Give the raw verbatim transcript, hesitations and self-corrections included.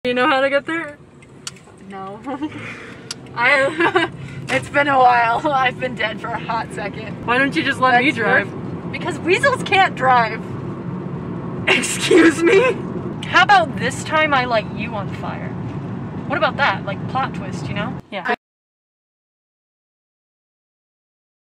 You know how to get there? No. I. It's been a while. I've been dead for a hot second. Why don't you just let That's me drive? your... Because weasels can't drive. Excuse me? How about this time I light you on fire? What about that? Like plot twist, you know? Yeah.